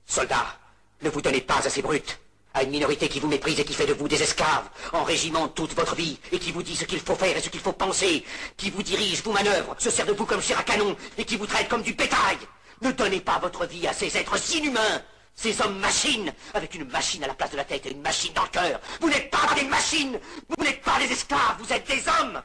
Soldats, ne vous donnez pas à ces brutes, à une minorité qui vous méprise et qui fait de vous des esclaves, en régiment toute votre vie, et qui vous dit ce qu'il faut faire et ce qu'il faut penser, qui vous dirige, vous manœuvre, se sert de vous comme chair à canon, et qui vous traite comme du bétail. Ne donnez pas votre vie à ces êtres inhumains, ces hommes-machines, avec une machine à la place de la tête et une machine dans le cœur. Vous n'êtes pas des machines, vous n'êtes pas des esclaves, vous êtes des hommes.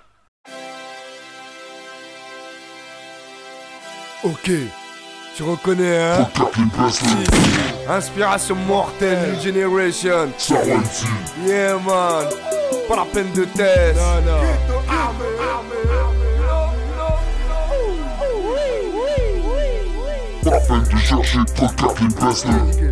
Ok, tu reconnais, hein? Si. Inspiration mortelle, New Generation. Yeah, man. Pas la peine de test. Pas la peine de chercher, regarde les bases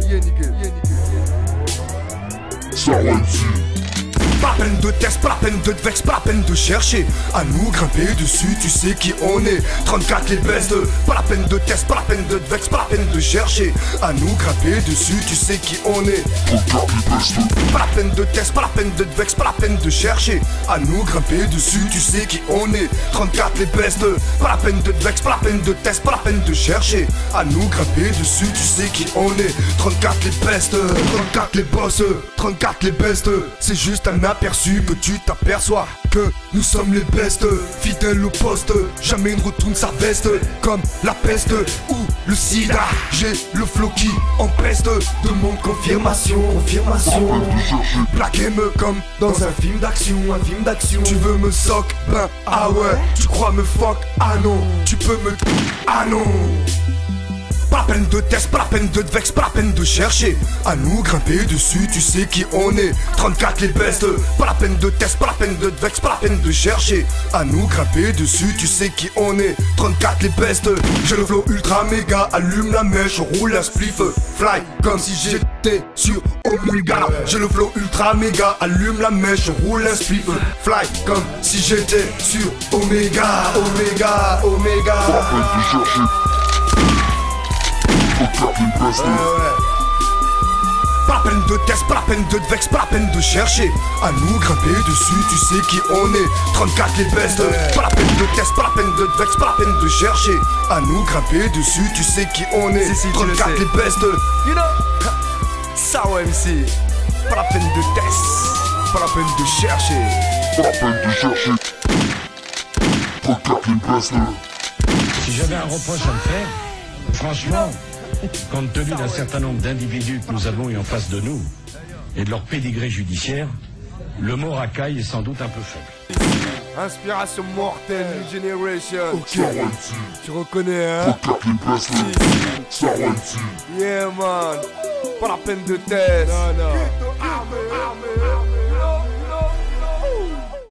Pas la peine de test, pas la peine de vex, pas la peine de chercher à nous grimper dessus, tu sais qui on est. 34 les bestes, pas la peine de test, pas la peine de vex, pas la peine de chercher à nous grimper dessus, tu sais qui on est. Regarde les bases Pas la peine de test, pas la peine de vex, pas la peine de chercher à nous grimper dessus, tu sais qui on est. 34 les bestes, pas la peine de vex, pas la peine de test, pas la peine de chercher à nous grimper dessus, tu sais qui on est. 34 les bestes, 34 les boss, 34 les bestes, c'est juste un aperçu que tu t'aperçois que nous sommes les bestes, fidèles au poste, jamais ne retourne sa veste comme la peste ou le sida. J'ai le flow qui empeste, demande confirmation, confirmation. Black game comme dans un film d'action, un film d'action. Tu veux me sock, ben ah ouais. Tu crois me fuck, ah non. Tu peux me, ah non. Pas la peine de test, pas la peine de vex, pas la peine de chercher à nous grimper dessus, tu sais qui on est. 34 les bestes, pas la peine de test, pas la peine de vex, pas la peine de chercher à nous grimper dessus, tu sais qui on est. 34 les bestes, j'ai le flow ultra méga, allume la mèche, roule un spliff, fly comme si j'étais sur Omega. J'ai le flow ultra méga, allume la mèche, roule un spliff, fly comme si j'étais sur Omega, Omega, Omega. Pas la peine de chercher. Regarde les bases Pas la peine de test, pas la peine de vex, pas la peine de chercher à nous grimper dessus, tu sais qui on est. 34 les bestes, pas la peine de test, pas la peine de vex, pas la peine de chercher à nous grimper dessus, tu sais qui on est. 34 les bestes, you know, ça MC. Pas la peine de test, pas la peine de chercher. Pas la peine de chercher. Regarde les bases Si j'avais un reproche à me faire, franchement, compte tenu d'un certain nombre d'individus que nous avons eu en face de nous et de leur pédigré judiciaire, le mot racaille est sans doute un peu faible. Inspiration mortelle, New Generation. Ok, tu reconnais, hein? Regarde les bases Yeah, man. Pas la peine de test.